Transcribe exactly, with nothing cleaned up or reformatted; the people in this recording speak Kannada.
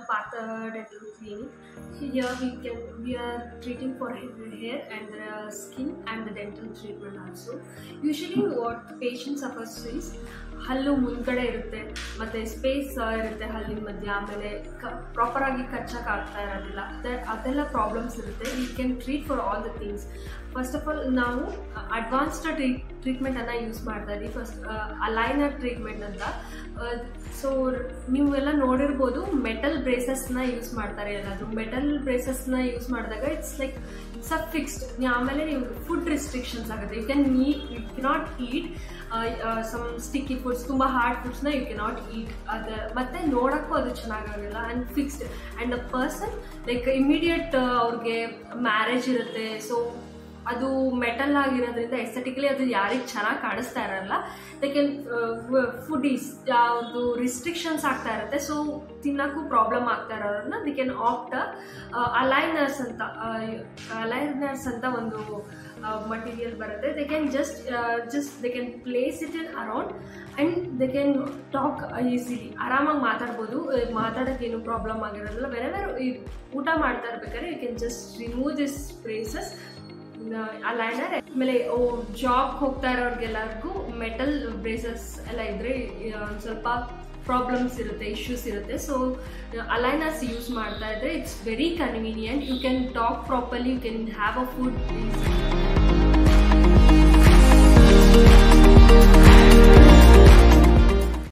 Partha Dental Clinic. Here we can we are treating for hair and the skin and the dental treatment also. Usually what the patient suffers is hallu mungade irutte matte space irutte hallin madhya amele proper agi kachak aagta iradilla adella problems irutte. We can treat for all the things. First of all ನಾವು ಅಡ್ವಾನ್ಸ್ಡ್ ಟ್ರೀಟ್ಮೆಂಟ್ ಅನ್ನ ಯೂಸ್ ಮಾಡ್ತಾ ಇದೀವಿ. ಫಸ್ಟ್ ಅಲೈನರ್ ಟ್ರೀಟ್ಮೆಂಟ್ ಅಂತ. ಸೊ ನೀವೆಲ್ಲ ನೋಡಿರ್ಬೋದು ಮೆಟಲ್ ಬ್ರೇಸಸ್ನ ಯೂಸ್ ಮಾಡ್ತಾರೆ. ಎಲ್ಲಾದರೂ ಮೆಟಲ್ ಬ್ರೇಸಸ್ನ ಯೂಸ್ ಮಾಡಿದಾಗ it's like it's a fixed. ಆಮೇಲೆ ನೀವು ಫುಡ್ ರಿಸ್ಟ್ರಿಕ್ಷನ್ಸ್ ಆಗುತ್ತೆ. You can neat you cannot eat some sticky foods, ತುಂಬ ಹಾರ್ಡ್ ಫುಡ್ಸ್ನ ಯು ಕೆನಾಟ್ ಈಟ್. ಅದು ಮತ್ತೆ ನೋಡೋಕ್ಕೂ ಅದು ಚೆನ್ನಾಗಾಗಲ್ಲ and fixed. And a person like immediate ಅವ್ರಿಗೆ ಮ್ಯಾರೇಜ್ ಇರುತ್ತೆ. ಸೊ ಅದು ಮೆಟಲ್ ಆಗಿರೋದ್ರಿಂದ ಎಸ್ಥೆಟಿಕಲಿ ಅದು ಯಾರಿಗೆ ಚೆನ್ನಾಗಿ ಕಾಣಿಸ್ತಾ ಇರಲ್ಲ. ಯಾಕೆ ಫುಡ್ ಈಸ್ ಯಾವುದು ರಿಸ್ಟ್ರಿಕ್ಷನ್ಸ್ ಆಗ್ತಾ ಇರುತ್ತೆ. ಸೊ ತಿನ್ನೋಕ್ಕೂ ಪ್ರಾಬ್ಲಮ್ ಆಗ್ತಾ ಇರೋರನ್ನ ದಿ ಕ್ಯಾನ್ ಆಪ್ಟ್ ಅಲೈನರ್ಸ್ ಅಂತ ಅಲೈನರ್ಸ್ ಅಂತ ಒಂದು ಮಟೀರಿಯಲ್ ಬರುತ್ತೆ. They can just just they can place it in around and they can talk easily. ಆರಾಮಾಗಿ ಮಾತಾಡ್ಬೋದು. ಮಾತಾಡೋಕ್ಕೆ ಏನು ಪ್ರಾಬ್ಲಮ್ ಆಗಿರೋದಿಲ್ಲ. ವೆರೆವೆರ್ ಊಟ ಮಾಡ್ತಾ ಇರ್ಬೇಕಾದ್ರೆ you can just remove this braces aligner. ಆಮೇಲೆ ಜಾಬ್ ಹೋಗ್ತಾ ಇರೋರ್ಗೆಲ್ಲರಿಗೂ ಮೆಟಲ್ ಬ್ರೇಸಸ್ ಎಲ್ಲ ಇದ್ರೆ ಒಂದು ಸ್ವಲ್ಪ ಪ್ರಾಬ್ಲಮ್ಸ್ ಇರುತ್ತೆ, ಇಶ್ಯೂಸ್ ಇರುತ್ತೆ. ಸೊ ಅಲೈನರ್ಸ್ ಯೂಸ್ ಮಾಡ್ತಾ ಇದ್ರೆ it's very convenient. You can talk properly, you can have a food.